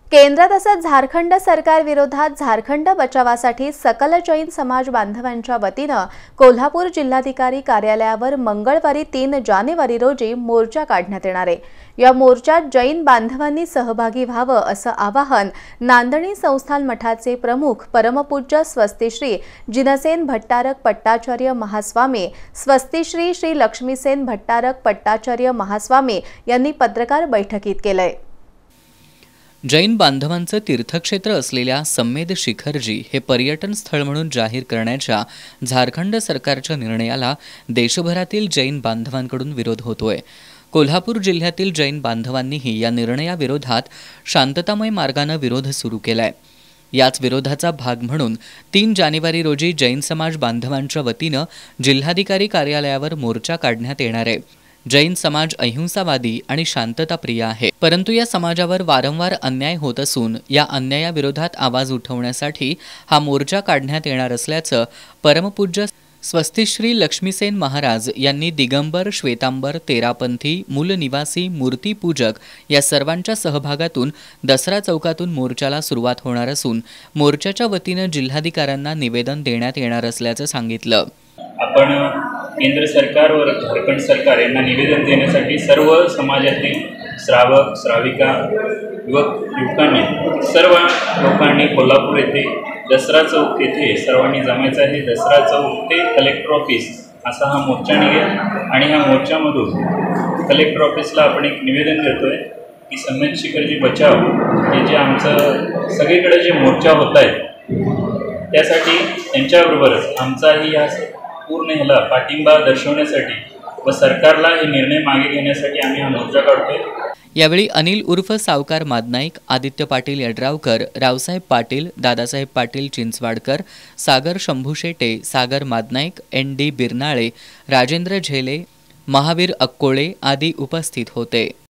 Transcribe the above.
केंद्र तसंच झारखंड सरकार विरोधात झारखंड बचावासाठी सकल जैन समाज बांधवांच्या वतीनं कोल्हापूर जिल्हाधिकारी कार्यालयावर मंगळवारी 3 जानेवारी रोजी मोर्चा काढण्यात येणार आहे। या मोर्चात जैन बांधवांनी सहभागी व्हावं असं आवाहन नांदणी संस्थान मठाचे प्रमुख परमपूज्य स्वस्तिश्री जिनसेन भट्टारक पट्टाचार्य महास्वामी, स्वस्तिश्री श्री लक्ष्मीसेन भट्टारक पट्टाचार्य महास्वामी यांनी पत्रकार बैठकीत केलंय। जैन बांधवांचं तीर्थक्षेत्र असलेल्या सम्मेद शिखरजी हे पर्यटन स्थळ म्हणून जाहीर करण्याच्या झारखंड सरकारच्या निर्णयाला देशभरातील जैन बांधवांकडून विरोध होतोय। कोल्हापूर जिल्ह्यातील जैन बांधवांनीही या निर्णयाविरोधात शांततामय मार्गाने विरोध सुरू केलाय। याच विरोधाचा भाग म्हणून 3 जानेवारी रोजी जैन समाज बांधवांच्या वतीनं जिल्हाधिकारी कार्यालयावर मोर्चा काढण्यात येणार आहे। जैन समाज अहिंसावादी आणि शांतताप्रिय आहे, परंतु या समाजावर वारंवार अन्याय होत असून या अन्यायाविरोधात आवाज उठवण्यासाठी हा मोर्चा काढण्यात येणार असल्याचं परमपूज्य स्वस्तिश्री लक्ष्मीसेन महाराज यांनी दिगंबर, श्वेतांबर, तेरापंथी, मूलनिवासी, मूर्तीपूजक या सर्वांच्या सहभागातून दसरा चौकातून मोर्चाला सुरुवात होणार असून मोर्चाच्या वतीनं जिल्हाधिकाऱ्यांना निवेदन देण्यात येणार असल्याचं सांगितलं। आपण केंद्र सरकार व झारखंड सरकार यांना निवेदन देण्यासाठी सर्व समाजातील श्रावक श्राविका युवक युवकांनी सर्व लोकांनी कोल्हापूर येथे दसरा चौक येथे सर्वांनी जमायचं आहे। दसरा चौक ते कलेक्टर ऑफिस असा हा मोर्चा निघेल आणि ह्या मोर्चामधून कलेक्टर ऑफिसला आपण एक निवेदन देतोय की सम्मेद शिखरजी बचाव हे जे आमचं सगळीकडे जे मोर्चा होत आहेत त्यासाठी त्यांच्याबरोबरच आमचाही या पूर्ण ह्याला पाठिंबा दर्शवण्यासाठी व सरकारला हे निर्णय मागे घेण्यासाठी आम्ही हा मोर्चा काढतोय। यावेळी अनिल उर्फ सावकार मादनाईक, आदित्य पाटील यड्रावकर, रावसाहेब पाटील, दादासाहेब पाटील चिंचवाडकर, सागर शंभू शेटे, सागर मादनाईक, ND बिरनाळे, राजेंद्र झेले, महावीर अक्कोळे आदी उपस्थित होते।